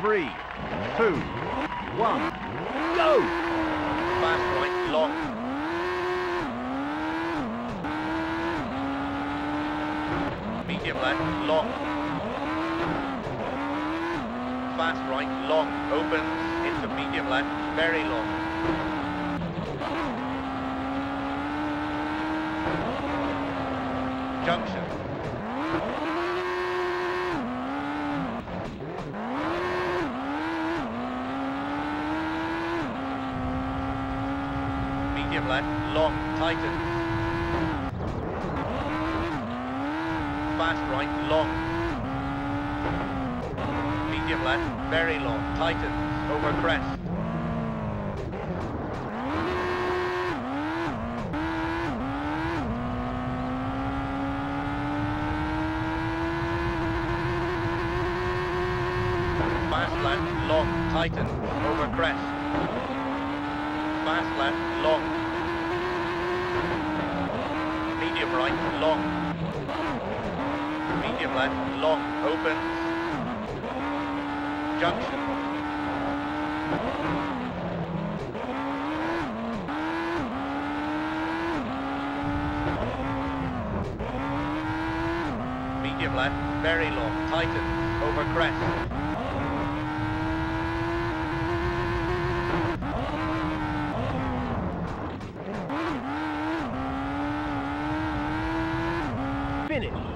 3, 2, 1, go! Fast right, long. Medium left, long. Fast right, long. Opens into medium left, very long. Junction. Medium left, long, tighten. Fast right, long. Medium left, very long, tighten, over crest. Fast left, long, tighten, over crest. Fast left, long. Medium right, long. Medium left, long, opens. Junction. Medium left, very long, tighten, over crest. Finish.